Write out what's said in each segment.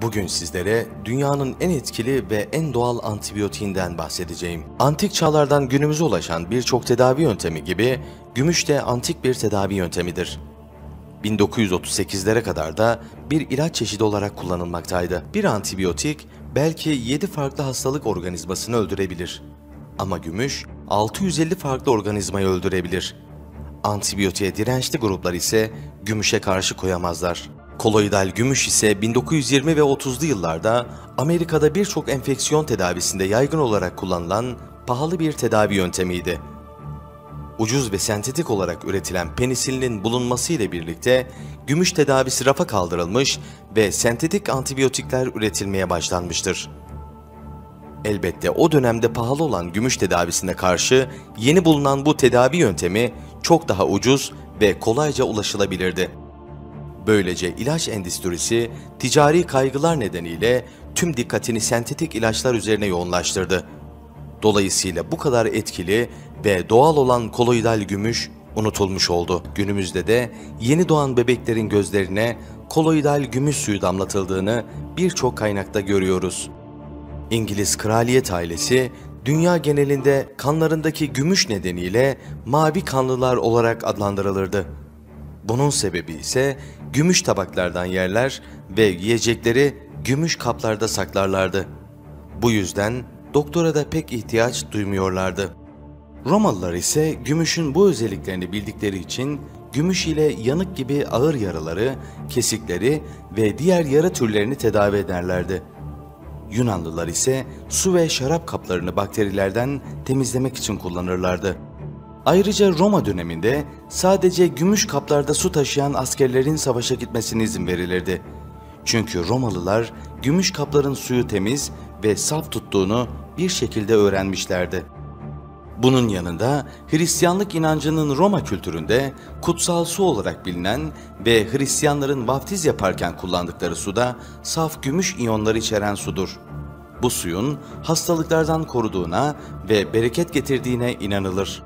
Bugün sizlere dünyanın en etkili ve en doğal antibiyotiğinden bahsedeceğim. Antik çağlardan günümüze ulaşan birçok tedavi yöntemi gibi gümüş de antik bir tedavi yöntemidir. 1938'lere kadar da bir ilaç çeşidi olarak kullanılmaktaydı. Bir antibiyotik belki 7 farklı hastalık organizmasını öldürebilir. Ama gümüş 650 farklı organizmayı öldürebilir. Antibiyotiğe dirençli gruplar ise gümüşe karşı koyamazlar. Koloidal gümüş ise 1920 ve 30'lu yıllarda Amerika'da birçok enfeksiyon tedavisinde yaygın olarak kullanılan pahalı bir tedavi yöntemiydi. Ucuz ve sentetik olarak üretilen penisilinin bulunması ile birlikte gümüş tedavisi rafa kaldırılmış ve sentetik antibiyotikler üretilmeye başlanmıştır. Elbette o dönemde pahalı olan gümüş tedavisine karşı yeni bulunan bu tedavi yöntemi çok daha ucuz ve kolayca ulaşılabilirdi. Böylece ilaç endüstrisi ticari kaygılar nedeniyle tüm dikkatini sentetik ilaçlar üzerine yoğunlaştırdı. Dolayısıyla bu kadar etkili ve doğal olan koloidal gümüş unutulmuş oldu. Günümüzde de yeni doğan bebeklerin gözlerine koloidal gümüş suyu damlatıldığını birçok kaynakta görüyoruz. İngiliz kraliyet ailesi dünya genelinde kanlarındaki gümüş nedeniyle mavi kanlılar olarak adlandırılırdı. Bunun sebebi ise gümüş tabaklardan yerler ve yiyecekleri gümüş kaplarda saklarlardı. Bu yüzden doktora da pek ihtiyaç duymuyorlardı. Romalılar ise gümüşün bu özelliklerini bildikleri için gümüş ile yanık gibi ağır yaraları, kesikleri ve diğer yara türlerini tedavi ederlerdi. Yunanlılar ise su ve şarap kaplarını bakterilerden temizlemek için kullanırlardı. Ayrıca Roma döneminde sadece gümüş kaplarda su taşıyan askerlerin savaşa gitmesine izin verilirdi. Çünkü Romalılar gümüş kapların suyu temiz ve saf tuttuğunu bir şekilde öğrenmişlerdi. Bunun yanında Hristiyanlık inancının Roma kültüründe kutsal su olarak bilinen ve Hristiyanların vaftiz yaparken kullandıkları suda saf gümüş iyonları içeren sudur. Bu suyun hastalıklardan koruduğuna ve bereket getirdiğine inanılır.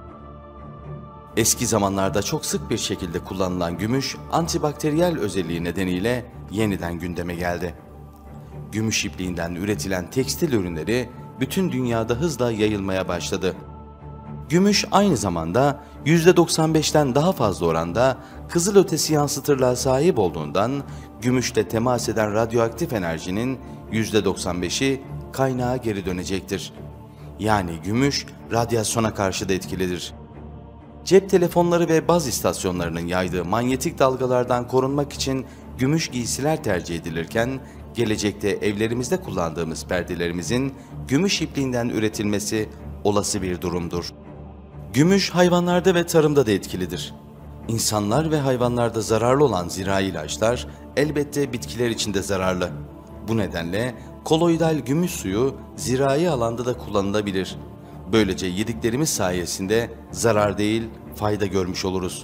Eski zamanlarda çok sık bir şekilde kullanılan gümüş, antibakteriyel özelliği nedeniyle yeniden gündeme geldi. Gümüş ipliğinden üretilen tekstil ürünleri bütün dünyada hızla yayılmaya başladı. Gümüş aynı zamanda %95'ten daha fazla oranda kızılötesi yansıtırlığa sahip olduğundan gümüşle temas eden radyoaktif enerjinin %95'i kaynağa geri dönecektir. Yani gümüş radyasyona karşı da etkilidir. Cep telefonları ve baz istasyonlarının yaydığı manyetik dalgalardan korunmak için gümüş giysiler tercih edilirken, gelecekte evlerimizde kullandığımız perdelerimizin gümüş ipliğinden üretilmesi olası bir durumdur. Gümüş hayvanlarda ve tarımda da etkilidir. İnsanlar ve hayvanlarda zararlı olan zirai ilaçlar elbette bitkiler için de zararlı. Bu nedenle koloidal gümüş suyu zirai alanda da kullanılabilir. Böylece yediklerimiz sayesinde zarar değil, fayda görmüş oluruz.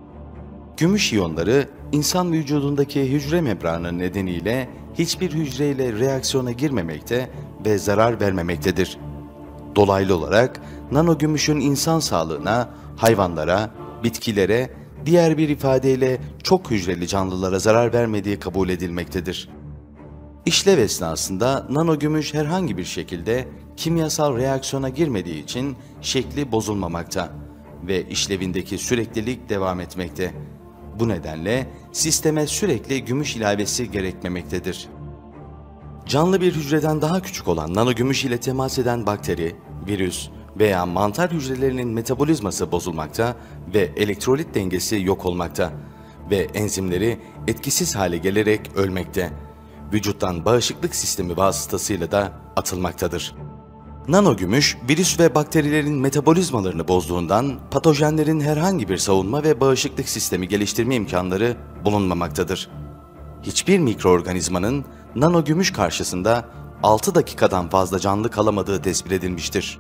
Gümüş iyonları insan vücudundaki hücre membranı nedeniyle hiçbir hücreyle reaksiyona girmemekte ve zarar vermemektedir. Dolaylı olarak nanogümüşün insan sağlığına, hayvanlara, bitkilere, diğer bir ifadeyle çok hücreli canlılara zarar vermediği kabul edilmektedir. İşlev esnasında nanogümüş herhangi bir şekilde kimyasal reaksiyona girmediği için şekli bozulmamakta ve işlevindeki süreklilik devam etmekte. Bu nedenle sisteme sürekli gümüş ilavesi gerekmemektedir. Canlı bir hücreden daha küçük olan nanogümüş ile temas eden bakteri, virüs veya mantar hücrelerinin metabolizması bozulmakta ve elektrolit dengesi yok olmakta ve enzimleri etkisiz hale gelerek ölmekte. Vücuttan bağışıklık sistemi vasıtasıyla da atılmaktadır. Nanogümüş, virüs ve bakterilerin metabolizmalarını bozduğundan patojenlerin herhangi bir savunma ve bağışıklık sistemi geliştirme imkanları bulunmamaktadır. Hiçbir mikroorganizmanın nanogümüş karşısında 6 dakikadan fazla canlı kalamadığı tespit edilmiştir.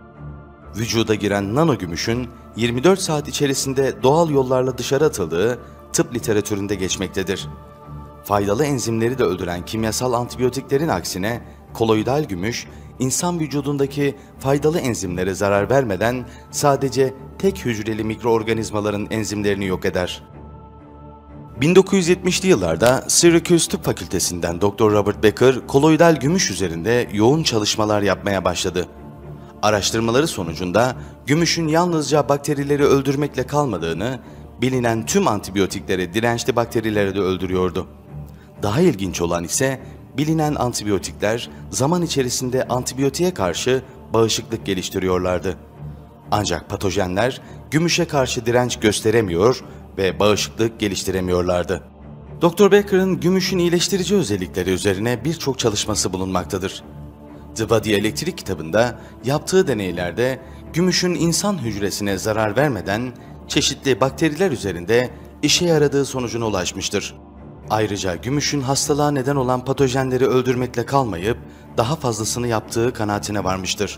Vücuda giren nanogümüşün 24 saat içerisinde doğal yollarla dışarı atıldığı tıp literatüründe geçmektedir. Faydalı enzimleri de öldüren kimyasal antibiyotiklerin aksine koloidal gümüş, insan vücudundaki faydalı enzimlere zarar vermeden sadece tek hücreli mikroorganizmaların enzimlerini yok eder. 1970'li yıllarda Syracuse Tıp Fakültesinden Dr. Robert Becker, koloidal gümüş üzerinde yoğun çalışmalar yapmaya başladı. Araştırmaları sonucunda gümüşün yalnızca bakterileri öldürmekle kalmadığını, bilinen tüm antibiyotiklere dirençli bakterileri de öldürüyordu. Daha ilginç olan ise bilinen antibiyotikler zaman içerisinde antibiyotiğe karşı bağışıklık geliştiriyorlardı. Ancak patojenler gümüşe karşı direnç gösteremiyor ve bağışıklık geliştiremiyorlardı. Dr. Becker'ın gümüşün iyileştirici özellikleri üzerine birçok çalışması bulunmaktadır. The Body Electric kitabında yaptığı deneylerde gümüşün insan hücresine zarar vermeden çeşitli bakteriler üzerinde işe yaradığı sonucuna ulaşmıştır. Ayrıca gümüşün hastalığa neden olan patojenleri öldürmekle kalmayıp daha fazlasını yaptığı kanaatine varmıştır.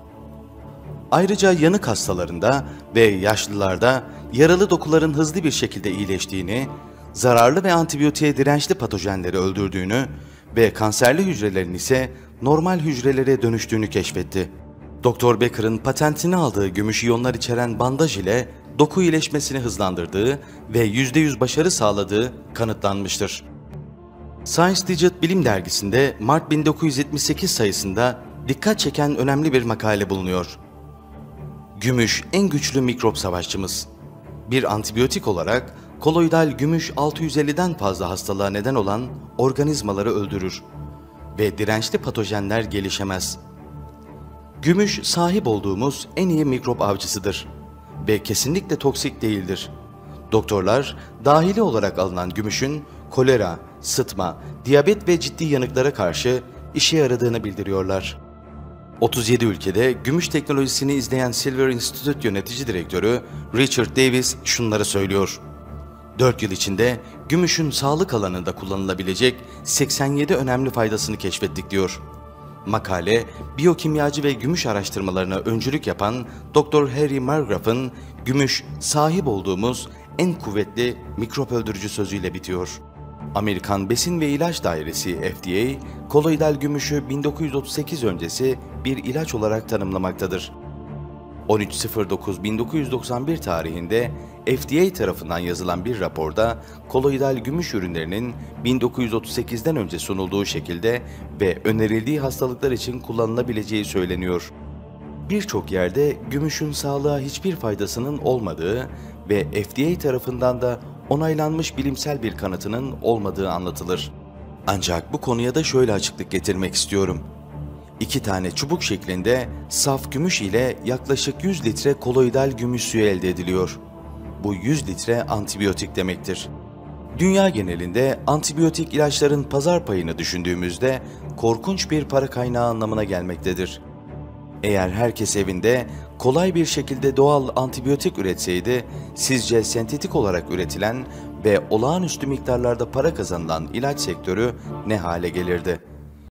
Ayrıca yanık hastalarında ve yaşlılarda yaralı dokuların hızlı bir şekilde iyileştiğini, zararlı ve antibiyotiğe dirençli patojenleri öldürdüğünü ve kanserli hücrelerin ise normal hücrelere dönüştüğünü keşfetti. Dr. Becker'ın patentini aldığı gümüş iyonlar içeren bandaj ile doku iyileşmesini hızlandırdığı ve %100 başarı sağladığı kanıtlanmıştır. Science Digit Bilim Dergisi'nde Mart 1978 sayısında dikkat çeken önemli bir makale bulunuyor. Gümüş en güçlü mikrop savaşçımız. Bir antibiyotik olarak koloidal gümüş 650'den fazla hastalığa neden olan organizmaları öldürür ve dirençli patojenler gelişemez. Gümüş sahip olduğumuz en iyi mikrop avcısıdır ve kesinlikle toksik değildir. Doktorlar dahili olarak alınan gümüşün kolera, sıtma, diyabet ve ciddi yanıklara karşı işe yaradığını bildiriyorlar. 37 ülkede gümüş teknolojisini izleyen Silver Institute yönetici direktörü Richard Davis şunları söylüyor. 4 yıl içinde gümüşün sağlık alanında kullanılabilecek 87 önemli faydasını keşfettik diyor. Makale, biyokimyacı ve gümüş araştırmalarına öncülük yapan Dr. Harry Margraff'ın gümüş sahip olduğumuz en kuvvetli mikrop öldürücü sözüyle bitiyor. Amerikan Besin ve İlaç Dairesi FDA, koloidal gümüşü 1938 öncesi bir ilaç olarak tanımlamaktadır. 13.09.1991 tarihinde FDA tarafından yazılan bir raporda koloidal gümüş ürünlerinin 1938'den önce sunulduğu şekilde ve önerildiği hastalıklar için kullanılabileceği söyleniyor. Birçok yerde gümüşün sağlığa hiçbir faydasının olmadığı ve FDA tarafından da onaylanmış bilimsel bir kanıtının olmadığı anlatılır. Ancak bu konuya da şöyle açıklık getirmek istiyorum. 2 tane çubuk şeklinde saf gümüş ile yaklaşık 100 litre koloidal gümüş suyu elde ediliyor. Bu 100 litre antibiyotik demektir. Dünya genelinde antibiyotik ilaçların pazar payını düşündüğümüzde korkunç bir para kaynağı anlamına gelmektedir. Eğer herkes evinde kolay bir şekilde doğal antibiyotik üretseydi, sizce sentetik olarak üretilen ve olağanüstü miktarlarda para kazanılan ilaç sektörü ne hale gelirdi?